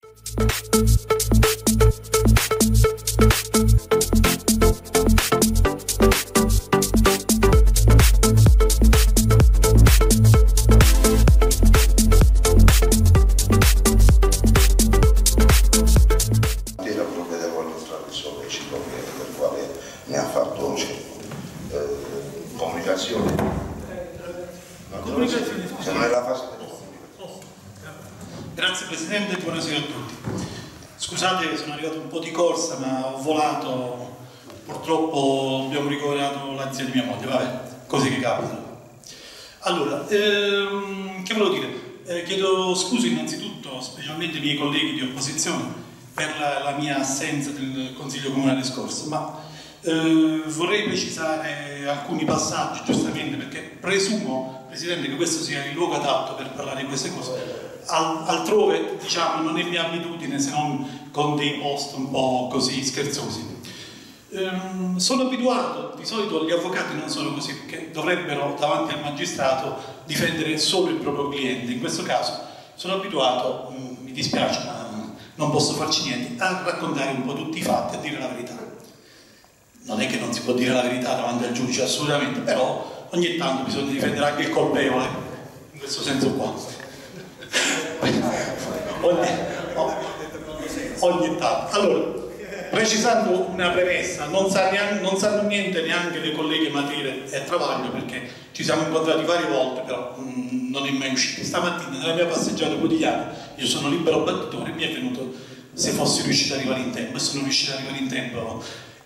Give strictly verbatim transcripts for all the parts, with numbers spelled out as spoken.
Ne ha fatto eh, comunicazione. Comunicazione, se non è la fase di Grazie Presidente e buonasera a tutti. Scusate, sono arrivato un po' di corsa, ma ho volato, purtroppo abbiamo ricoverato la zia di mia moglie, vabbè, cose che capitano. Allora, ehm, che volevo dire? Eh, chiedo scusa innanzitutto, specialmente ai miei colleghi di opposizione, per la, la mia assenza del Consiglio Comunale scorso, ma eh, vorrei precisare alcuni passaggi, giustamente, perché presumo, Presidente, che questo sia il luogo adatto per parlare di queste cose. Al, altrove, diciamo, non è mia abitudine, se non con dei post un po' così scherzosi. Ehm, sono abituato, di solito gli avvocati non sono così, perché dovrebbero davanti al magistrato difendere solo il proprio cliente. In questo caso sono abituato, mh, mi dispiace, ma non posso farci niente, a raccontare un po' tutti i fatti, a dire la verità. Non è che non si può dire la verità davanti al giudice, assolutamente, però ogni tanto bisogna difendere anche il colpevole, in questo senso qua. ogni, ogni tanto. Allora, precisando una premessa, non, sa neanche, non sanno niente neanche le colleghe Matera e Travaglio, perché ci siamo incontrati varie volte, però mh, non è mai uscito. Stamattina nella mia passeggiata quotidiana, io sono libero battitore, mi è venuto se fossi riuscito ad arrivare in tempo, e sono riuscito ad arrivare in tempo.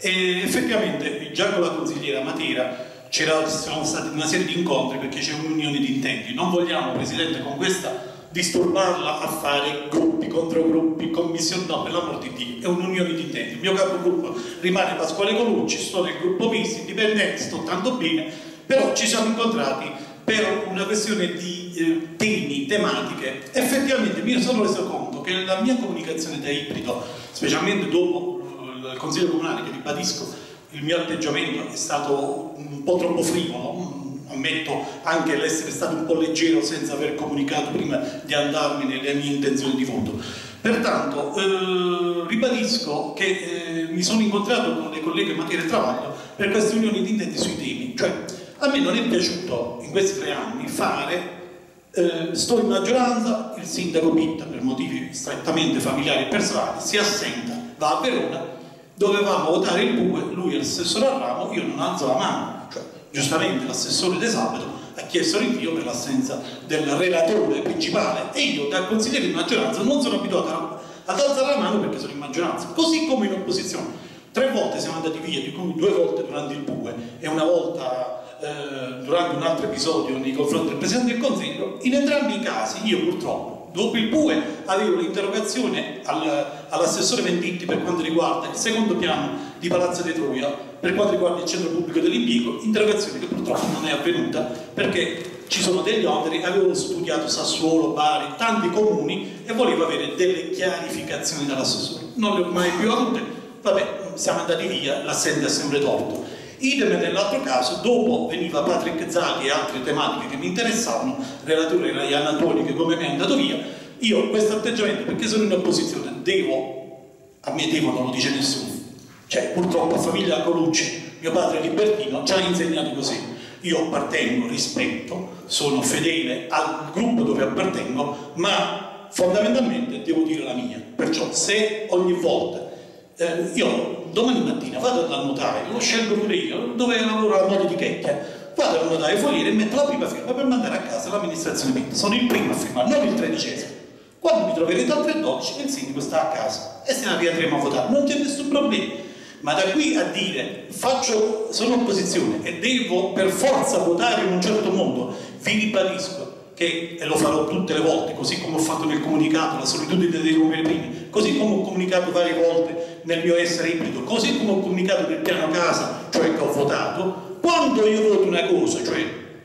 E effettivamente già con la consigliera Matera c'erano stati una serie di incontri, perché c'è un'unione di intenti. Non vogliamo, Presidente, con questa disturbarla a fare gruppi contro gruppi, commissioni, no, per l'amor di Dio, è un'unione di intenti. Il mio capogruppo rimane Pasquale Colucci, sto nel gruppo misto, indipendente, sto tanto bene, però ci siamo incontrati per una questione di eh, temi, tematiche. Effettivamente mi sono reso conto che la mia comunicazione da ibrido, specialmente dopo il Consiglio Comunale, che ribadisco, il mio atteggiamento è stato un po' troppo frivolo, ammetto anche l'essere stato un po' leggero senza aver comunicato prima di andarmene le mie intenzioni di voto. Pertanto eh, ribadisco che eh, mi sono incontrato con le colleghe Matera e Travaglio per queste unioni di intenti sui temi. Cioè, a me non è piaciuto in questi tre anni fare, eh, sto in maggioranza, il sindaco Pitta per motivi strettamente familiari e personali si assenta, va a Verona, dovevamo votare il B U E, lui è l'assessore al ramo, io non alzo la mano, cioè giustamente l'assessore De Sabato ha chiesto rinvio per l'assenza del relatore principale e io da consigliere di maggioranza non sono abituato ad alzare la mano perché sono in maggioranza, così come in opposizione. Tre volte siamo andati via, di cui due volte durante il B U E e una volta eh, durante un altro episodio nei confronti del Presidente del Consiglio. In entrambi i casi io purtroppo dopo il B U E avevo l'interrogazione all'assessore Venditti per quanto riguarda il secondo piano di Palazzo di Troia, per quanto riguarda il centro pubblico dell'impiego, interrogazione che purtroppo non è avvenuta perché ci sono degli oneri. Avevo studiato Sassuolo, Bari, tanti comuni e volevo avere delle chiarificazioni dall'assessore, non le ho mai più avute. Vabbè, siamo andati via, l'assente è sempre torto. Idem nell'altro caso, dopo veniva Patrick Zaghi e altre tematiche che mi interessavano, relatore era Ian Antoni che come me è andato via. Io questo atteggiamento, perché sono in opposizione, devo, a me devo non lo dice nessuno, cioè purtroppo a famiglia Colucci, mio padre libertino, ci ha insegnato così. Io appartengo, rispetto, sono fedele al gruppo dove appartengo, ma fondamentalmente devo dire la mia. Perciò se ogni volta eh, io domani mattina vado dal notaio, lo scelgo pure io, dove lavoro a modo di checchia, vado al notaio Foliere e metto la prima firma per mandare a casa l'amministrazione Pitta. Sono il primo a firmare, non il tredicesimo. Quando mi troverete al tre dodici il sindaco sta a casa e se ne riandremo a votare, non c'è nessun problema. Ma da qui a dire faccio, sono opposizione e devo per forza votare in un certo modo, vi ribadisco che, e lo farò tutte le volte, così come ho fatto nel comunicato, la solitudine dei numeri primi, così come ho comunicato varie volte nel mio essere ibrido, così come ho comunicato nel piano casa, cioè che ho votato, quando io voto una cosa, cioè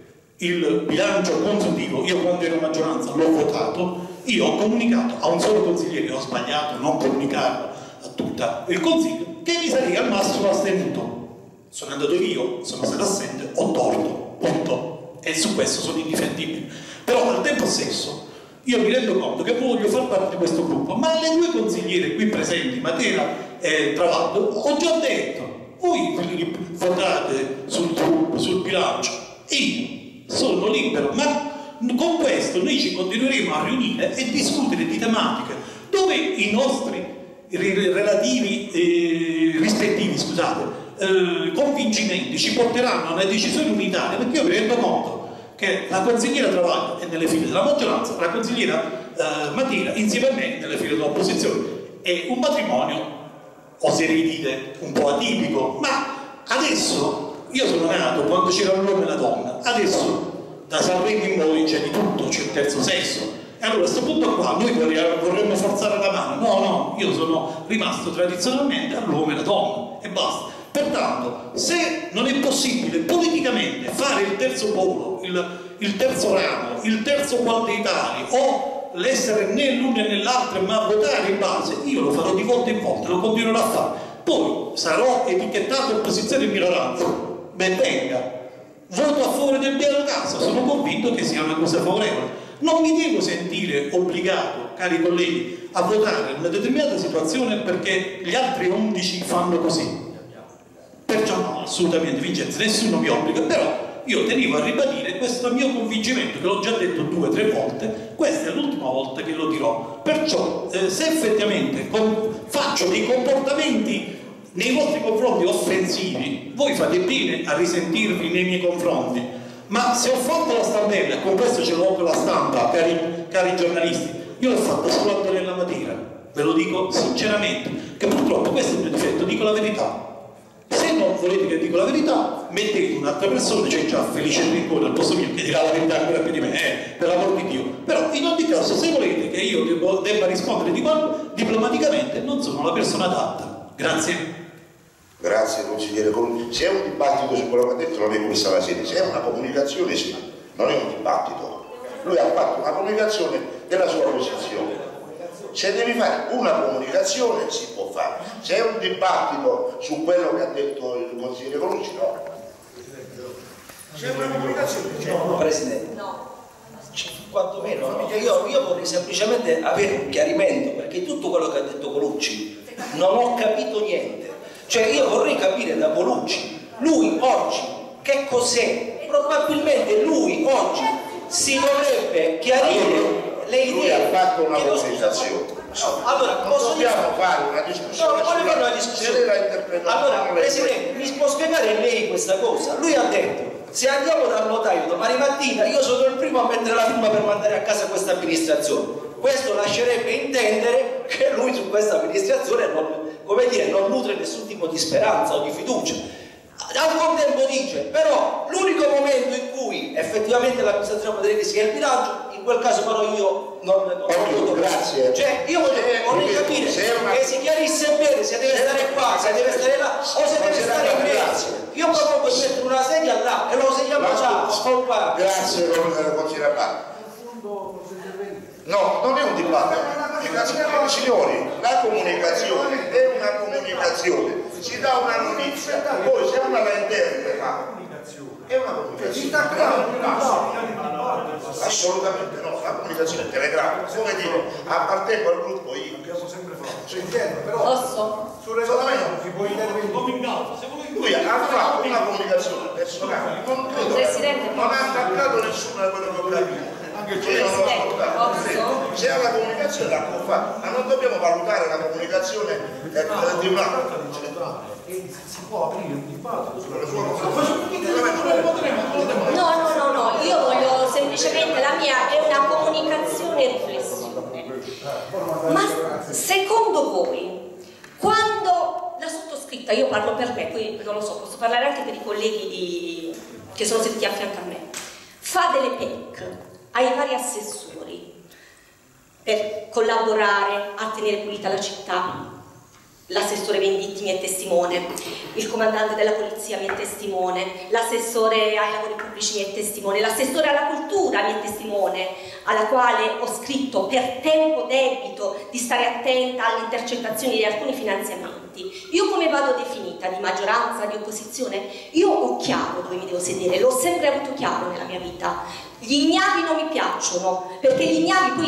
il bilancio consuntivo, io quando ero maggioranza l'ho votato, io ho comunicato a un solo consigliere, ho sbagliato non comunicarlo a tutto il consiglio, che mi sarei al massimo astenuto. Sono andato io, sono stato assente, ho torto, punto. E su questo sono indifendibile. Però al tempo stesso io mi rendo conto che voglio far parte di questo gruppo, ma alle due consiglieri qui presenti, Matera e Travaglio, ho già detto, voi votate sul, sul bilancio, io sono libero, ma con questo noi ci continueremo a riunire e discutere di tematiche dove i nostri relativi eh, rispettivi scusate, eh, convincimenti ci porteranno a una decisione unitaria, perché io mi rendo conto che la consigliera Travaglio è nelle file della maggioranza, la consigliera eh, Matera insieme a me nelle file dell'opposizione. È un matrimonio, oserei dire, un po' atipico, ma adesso io sono nato quando c'era l'uomo e la donna, adesso da Sanremo in poi c'è di tutto, c'è il terzo sesso. E allora a questo punto qua noi vorremmo forzare la mano. No, no, io sono rimasto tradizionalmente all'uomo e alla donna e basta. Pertanto, se non è possibile politicamente fare il terzo polo, il, il terzo ramo, il terzo quantitari o l'essere né l'uno né l'altro ma votare in base, io lo farò di volta in volta, lo continuerò a fare. Poi sarò etichettato opposizione e minoranza, ben venga. Voto a favore del piano casa, sono convinto che sia una cosa favorevole. Non mi devo sentire obbligato, cari colleghi, a votare in una determinata situazione perché gli altri undici fanno così. Perciò no, assolutamente Vincenzo, nessuno mi obbliga, però io tenevo a ribadire questo mio convincimento, che l'ho già detto due o tre volte, questa è l'ultima volta che lo dirò. Perciò eh, se effettivamente faccio dei comportamenti nei vostri confronti offensivi, voi fate bene a risentirvi nei miei confronti, ma se ho fatto la stampella, con questo ce l'ho con la stampa, cari, cari giornalisti, io l'ho fatto solo Antonella Matera, ve lo dico sinceramente, che purtroppo questo è il mio difetto, dico la verità. Se non volete che dico la verità, mettete un'altra persona, c'è già Felice Rincone al posto mio che dirà la verità ancora più di me, eh, per l'amor di Dio. Però in ogni caso, se volete che io devo, debba rispondere di quando, diplomaticamente non sono la persona adatta. Grazie. Grazie consigliere. Se è un dibattito su quello che ha detto non è questa la sede, se è una comunicazione sì, non è un dibattito. Lui ha fatto una comunicazione della sua posizione. Se devi fare una comunicazione si può fare. Se è un dibattito su quello che ha detto il consigliere Colucci, no. Se è una comunicazione, no, Presidente. No. Quantomeno, no? io, io vorrei semplicemente avere un chiarimento, perché tutto quello che ha detto Colucci non ho capito niente. Cioè io vorrei capire da Colucci, lui oggi che cos'è? Probabilmente lui oggi si dovrebbe chiarire le idee. Lui ha fatto una comunicazione. No, allora, non dobbiamo dire... fare una discussione. No, non voglio fare una discussione. Allora, Presidente, mi può spiegare lei questa cosa? Lui ha detto, se andiamo dal notaio domani mattina, io sono il primo a mettere la firma per mandare a casa questa amministrazione. Questo lascerebbe intendere che lui su questa amministrazione non, come dire, non nutre nessun tipo di speranza o di fiducia. Al contempo dice, però l'unico momento in cui effettivamente l'amministrazione potrebbe che sia il bilancio, in quel caso però io non, non ho avuto, grazie. Cioè io vorrei capire una... che si chiarisse bene se deve stare qua, se deve stare là o se deve stare in mezzo. Io propongo di mettere una sedia là e lo segniamo già, scomparto. Grazie consigliere Abate. No, non è un dibattito, signori, la comunicazione è una comunicazione, si dà una notizia, poi se una la interpreta è una comunicazione. Assolutamente no, la comunicazione telegrafica, come dire, appartengo al gruppo io. Abbiamo sempre fatto. Posso? Sulle si può intervenire. Lui ha fatto una comunicazione personale, non, non ha attaccato nessuno da quello che ho capito. Se ha la comunicazione la può fare, ma non dobbiamo valutare la comunicazione eh, di un altro. Si può aprire un dibattito sulla sua No, no, no, no, io voglio semplicemente, la mia è una comunicazione e riflessione. Ma secondo voi, quando la sottoscritta, io parlo per me, poi non lo so, posso parlare anche per i colleghi di, che sono seduti a fianco a me, fa delle P E C ai vari assessori per collaborare a tenere pulita la città, l'assessore Venditti mi è testimone, il comandante della polizia mi è testimone, l'assessore ai lavori pubblici mi è testimone, l'assessore alla cultura mi è testimone, alla quale ho scritto per tempo debito di stare attenta alle intercettazioni di alcuni finanziamenti. Io come vado definita, di maggioranza, di opposizione? Io ho chiaro dove mi devo sedere, l'ho sempre avuto chiaro nella mia vita. Gli ignavi non mi piacciono, perché gli ignavi poi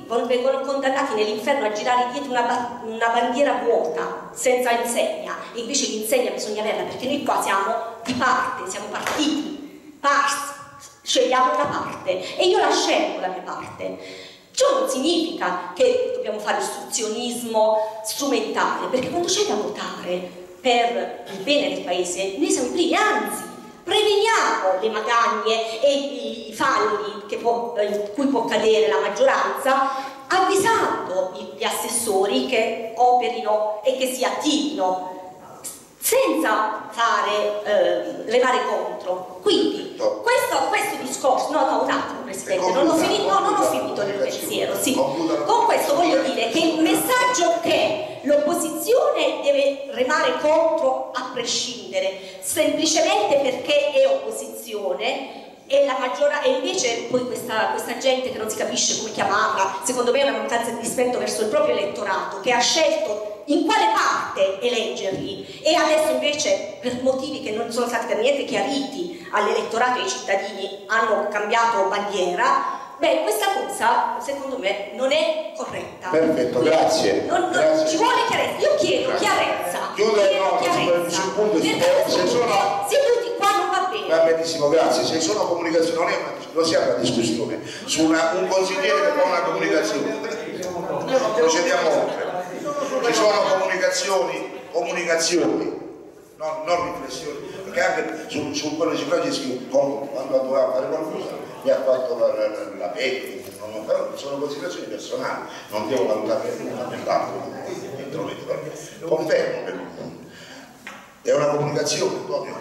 vengono condannati nell'inferno a girare dietro una, ba una bandiera vuota, senza insegna, e invece l'insegna bisogna averla, perché noi qua siamo di parte, siamo partiti, pars, scegliamo una parte, e io la scelgo la mia parte. Ciò non significa che dobbiamo fare istruzionismo strumentale, perché quando c'è da votare per il bene del paese, noi siamo i primi, anzi, preveniamo le magagne e i falli che può, in cui può cadere la maggioranza, avvisando gli assessori che operino e che si attivino senza fare eh, levare contro. Quindi questo, questo discorso, no no un attimo Presidente, non ho finito, no, non ho finito nel pensiero, sì. Con questo voglio dire che il messaggio che l'opposizione deve remare contro a prescindere, semplicemente perché è opposizione, e la maggioranza, e invece poi questa, questa gente che non si capisce come chiamarla, secondo me è una mancanza di rispetto verso il proprio elettorato, che ha scelto in quale parte eleggerli, e adesso invece per motivi che non sono stati per niente chiariti all'elettorato e ai cittadini hanno cambiato bandiera. Beh, questa cosa secondo me non è corretta. Perfetto, grazie. Non, non, grazie. Ci vuole chiarezza, io chiedo grazie. chiarezza. Chiudo chiedo no, chiarezza. sul punto perché se sono... seduti qua non va bene. Va benissimo, grazie. Se sono comunicazioni, non è una, non sia una discussione su una, un consigliere che fa una comunicazione. Procediamo oltre. Ci sono comunicazioni, comunicazioni, non, non riflessioni, perché anche su, su quello di Franceschi, quando doveva fare qualcosa, mi ha fatto la, la, la pelle, non, però sono considerazioni personali, non devo valutare nulla nell'altro, confermo che è una comunicazione, Antonio.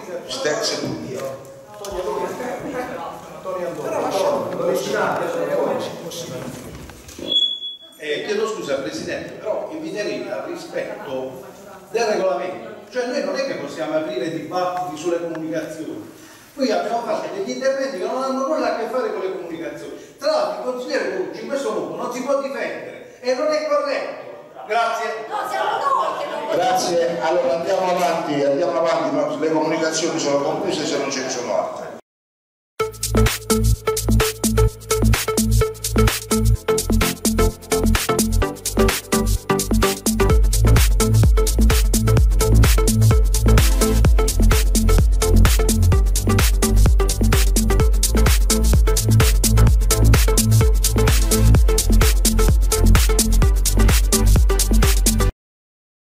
Eh, chiedo scusa Presidente, però inviterei al rispetto del regolamento, cioè noi non è che possiamo aprire dibattiti sulle comunicazioni, qui abbiamo fatto degli interventi che non hanno nulla a che fare con le comunicazioni, tra l'altro il consigliere Colucci in questo modo non si può difendere e non è corretto. Grazie. No, siamo noi che non Grazie, allora andiamo avanti, andiamo avanti, le comunicazioni sono concluse se non ce ne sono altre.